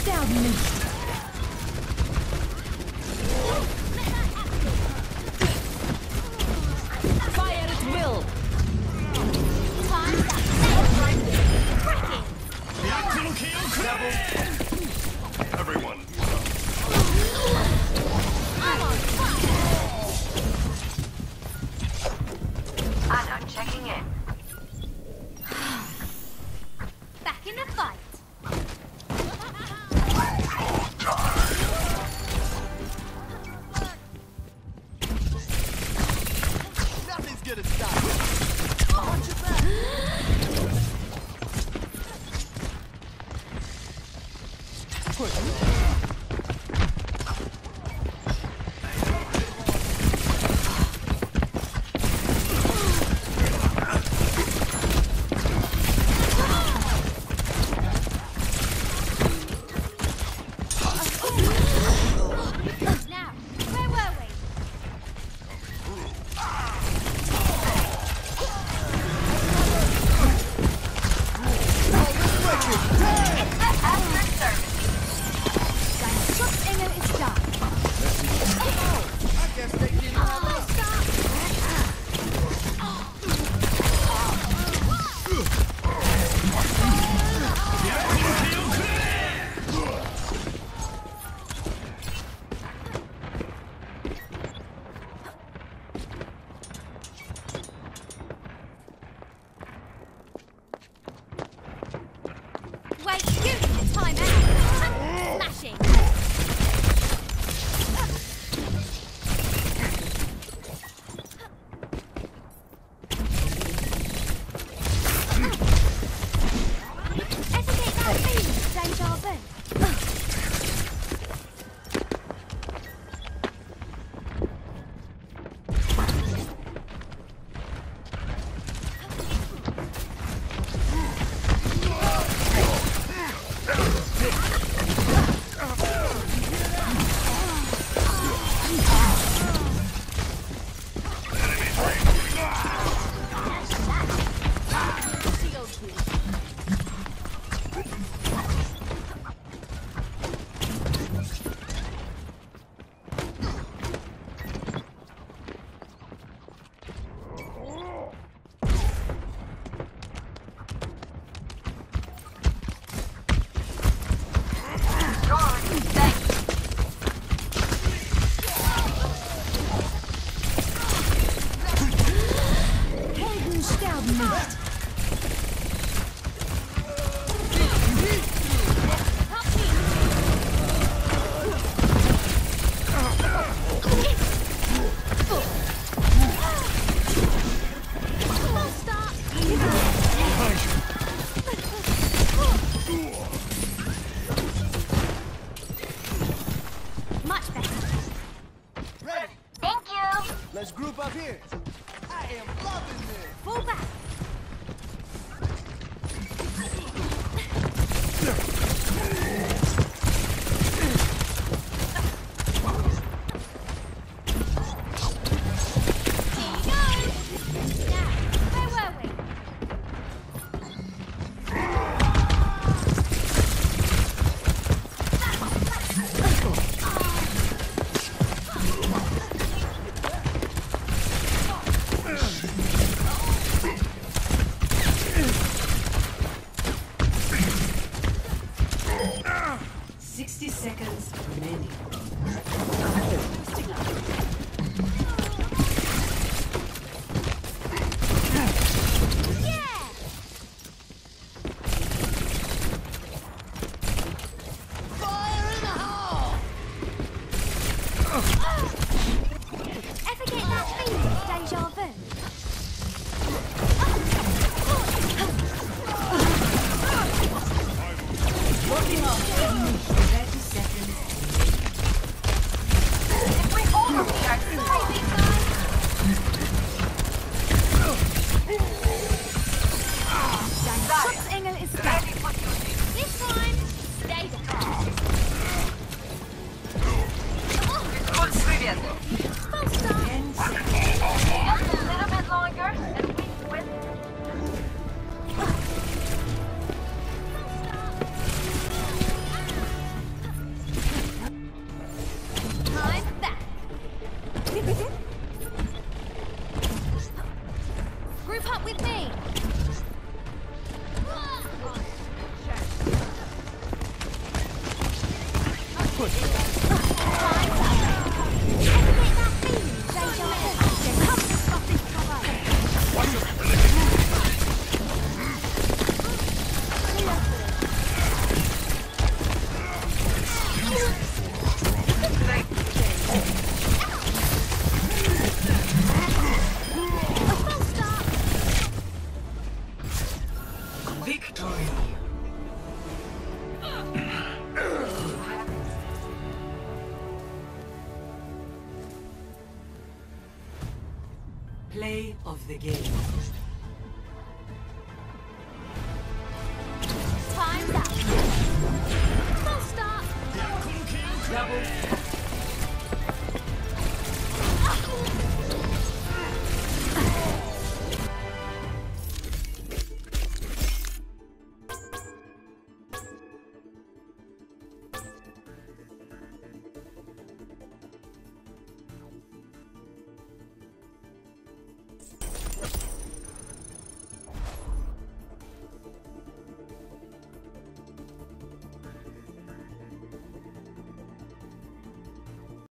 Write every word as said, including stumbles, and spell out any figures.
sterben nicht. Fire at will. Everyone. Anna checking in. Back in the fight. Nothing's gonna stop you. Watch your back. Push. Now, where were we? Dein Schutzengel ist da. I guess they didn't have Oh, stop. Wait, you need a time out. Smashing. Educate that fiend, deja vu. Helden sterben nicht. Much better. ready. Thank you. Let's group up here. I am loving this. Fall back. Here you go. Now, where were we? Sixty seconds remaining. Yeah! Fire in the hole! Ever get that feeling, deja vu? Locking up. Thirty seconds. If we all react, Sorry, big guy. Dein Schutzengel ist da. ready for duty. This time, stay down. Good привет. Full stop. Ten seconds. Just a little bit longer and we win. Full stop. push it. Victory. Play of the game.